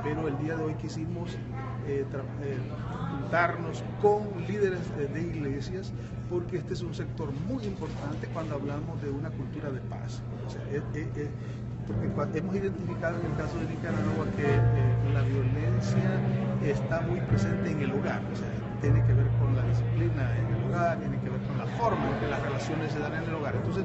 pero el día de hoy quisimos juntarnos con líderes de iglesias, porque este es un sector muy importante cuando hablamos de una cultura de paz. O sea, porque hemos identificado en el caso de Nicaragua que la violencia está muy presente en el hogar, o sea, tiene que ver con la disciplina en el hogar, tiene que ver con la forma en que las relaciones se dan en el hogar. Entonces,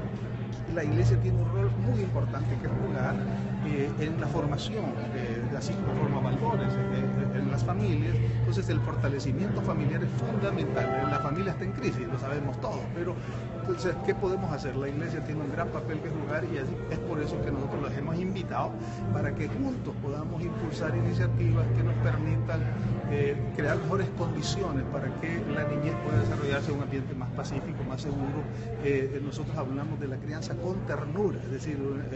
la iglesia tiene un rol muy importante que jugar en la formación, así como forma valores en las familias. Entonces el fortalecimiento familiar es fundamental. La familia está en crisis, lo sabemos todos, pero entonces, ¿qué podemos hacer? La iglesia tiene un gran papel que jugar y es por eso que nosotros los hemos invitado para que juntos podamos impulsar iniciativas que nos permitan crear mejores condiciones para que la niñez pueda desarrollarse en un ambiente más pacífico, más seguro. Nosotros hablamos de la crianza con ternura, es decir,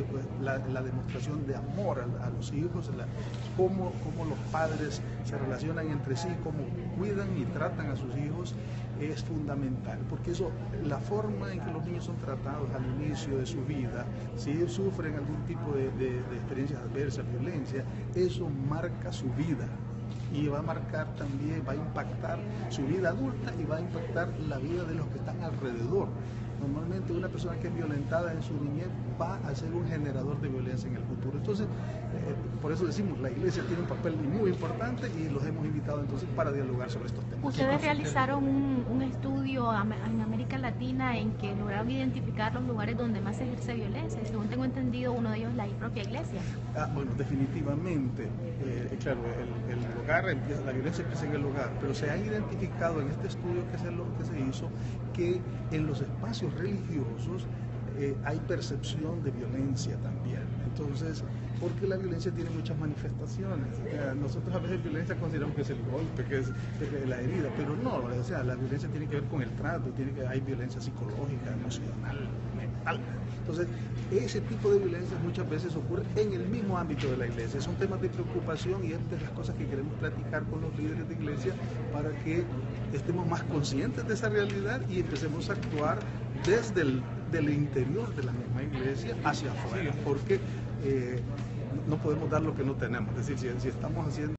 la demostración de amor a los hijos, cómo los padres se relacionan entre sí, cómo cuidan y tratan a sus hijos, es fundamental, porque eso, la forma en que los niños son tratados al inicio de su vida, si ellos sufren algún tipo de experiencias adversas, violencia, eso marca su vida. Y va a marcar también, va a impactar su vida adulta y va a impactar la vida de los que están alrededor. Normalmente una persona que es violentada en su niñez va a ser un generador de violencia en el futuro. Entonces, por eso decimos, la iglesia tiene un papel muy importante y los hemos invitado entonces para dialogar sobre estos temas. Ustedes realizaron un estudio en América Latina en que lograron identificar los lugares donde más se ejerce violencia, y según tengo entendido, uno de ellos es la propia iglesia. Bueno, definitivamente, claro, el hogar, la violencia empieza en el hogar, pero se ha identificado en este estudio que se hizo que en los espacios religiosos hay percepción de violencia también. Entonces, porque la violencia tiene muchas manifestaciones. Nosotros a veces violencia consideramos que es el golpe, que es la herida, pero no, o sea, la violencia tiene que ver con el trato, hay violencia psicológica, emocional, mental. Entonces, ese tipo de violencia muchas veces ocurre en el mismo ámbito de la iglesia. Son temas de preocupación y es de las cosas que queremos platicar con los líderes de iglesia para que estemos más conscientes de esa realidad y empecemos a actuar desde del interior de la misma iglesia hacia afuera, porque no podemos dar lo que no tenemos. Es decir, si estamos haciendo